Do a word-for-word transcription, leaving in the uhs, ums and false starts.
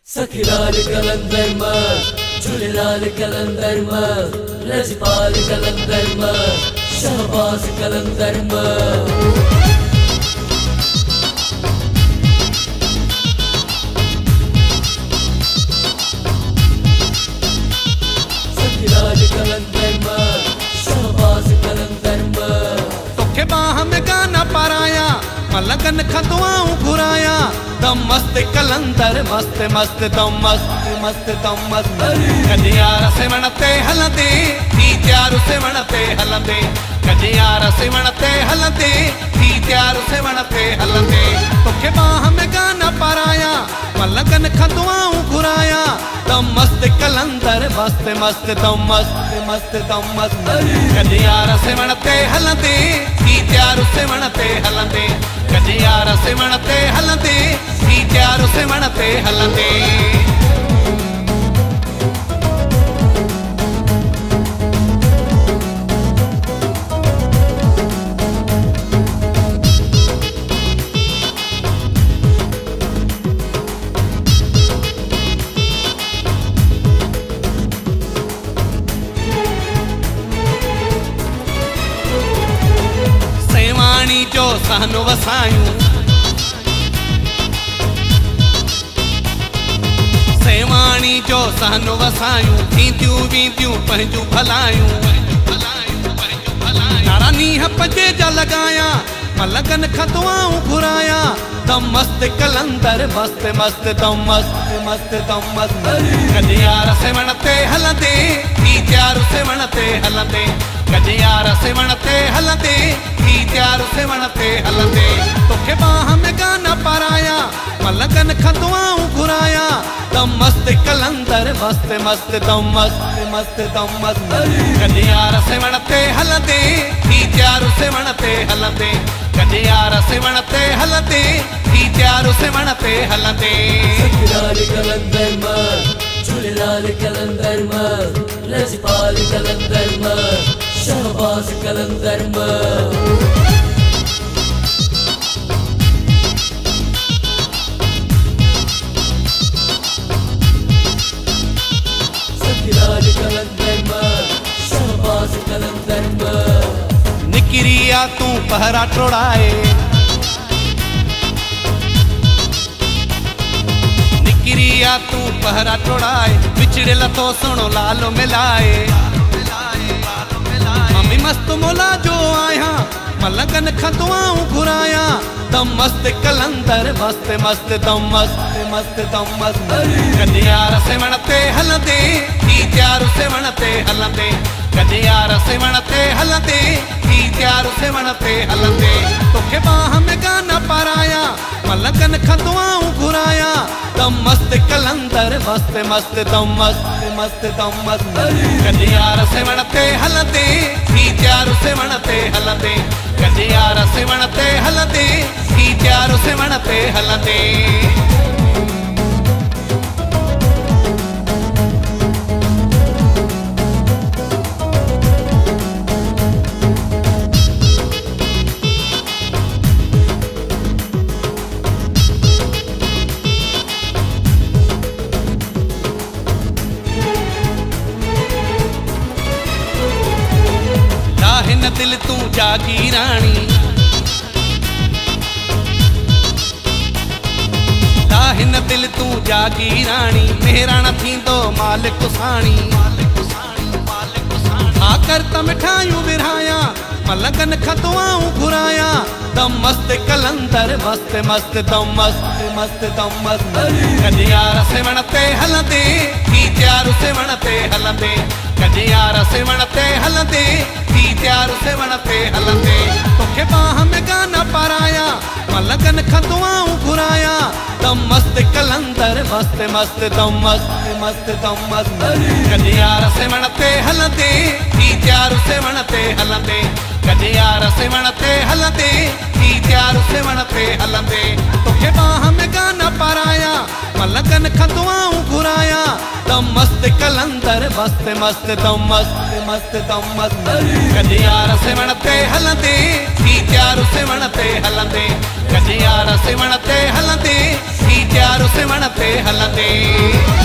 सखीलाल कलंदर मस्त, झूलेलाल कलंदर मस्त, लजपाल कलंदर मस्त, शहबाज कलंदर मस्त। सखीलाल कलंदर मस्त, शहबाज कलंदर मस्त। तोखे बाह में गाना पाराया, मलगन खतवाऊं घुराया, दम मस्त कलंदर मस्त मस्त दम मस्त मस्त दम मस्त। कजियार से वणते हलंदे, थी त्यार से वणते हलंदे, कजियार से वणते हलंदे, थी त्यार से वणते हलंदे। तोखे बाह में गाना पाराया, मलगन खतवाऊं घुराया, दम मस्त कलंदर मस्त मस्त दम मस्त मस्त दम मस्त। कजियार से वणते हलंदे, थी त्यार से वणते हलंदे, कजियार से वणते हलंदे, थी त्यार से वणते हलंदे। सेवाणी जो सहनु वसायूं, सेवाणी जो सहनु वसायूं, थींदियूं वींदियूं पंहिंजूं भलायूं। नारा नीह पंजे जा लॻाया, मलगन खतवाऊं घुराया, दम मस्त कलंदर मस्त मस्त दम मस्त मस्त दम मस्त। कजियार से वणते हलंदे, थी त्यार से वणते हलंदे, कजियार से वणते हलंदे, थी त्यार से वणते हलंदे। तोखे बाह में गाना पाराया, मलगन खतवाऊं घुराया, दम मस्त कलंदर मस्त मस्त दम मस्त मस्त दम मस्त। कजियार से वणते हलंदे, थी त्यार से वणते हलंदे, कजियार से वणते हलंदे, थी त्यार से वणते हलंदे। सखीलाल कलंदर मस्त, झूलेलाल कलंदर मस्त, लजपाल कलंदर मस्त, शहबाज कलंदर मस्त। सखीलाल कलंदर मस्त, शहबाज कलंदर मस्त। निकिरिया तू पहरा टोड़ाए, निकिरिया तू पहरा टोड़ाए, बिछड़े लतो सुनो लालो मिलाए। मम्मी मस्त मोला जो आया, मलगन खतवाऊं घुराया, दम मस्त कलंदर मस्त मस्त दम मस्त मस्त दम मस्त। कजियार से वणते हलंदे, थी त्यार से वणते हलंदे, कजियार से वणते हलंदे, थी त्यार से वणते हलंदे। तोखे बाह में गाना पाराया, मलगन खतवाऊं घुराया, दम मस्त कलंदर मस्त मस्त दम मस्त मस्त दम मस्त। कजियार से वणते हलंदे, थी त्यार से वणते हलंदे, कजियार से वणते हलंदे, थी त्यार से वणते हलंदे। लाहिन दिल तू जागी रानी, लाहिन दिल तू जागी रानी, मेहरा न थींदो मालिक साणी। आकर त मिठायूं विरहाया, मलगन खतवाऊं घुराया, दम मस्त कलंदर मस्त मस्त दम मस्त मस्त दम मस्त। कजियार से वणते हलंदे, थी त्यार से वणते हलंदे, कजियार से वणते हलंदे, थी त्यार से वणते हलंदे। तोखे बाह में गाना पाराया, मलगन खतवाऊं घुराया, दम मस्त कलंदर मस्त मस्त दम मस्त मस्त दम मस्त। कजियार से वणते हलंदे, थी त्यार से वणते हलंदे, गॾियार सेवण ते हलंदे ही त्यार सेवण ते हलंदे तोखे बाह में गाना पाराया मलंगन खतवाऊं घुराया दम मस्त कलंदर मस्त मस्त दम मस्त मस्त दम मस्त गॾियार सेवण ते हलंदे ही त्यार सेवण ते हलंदे गॾियार सेवण ते हलंदे ही त्यार सेवण ते हलंदे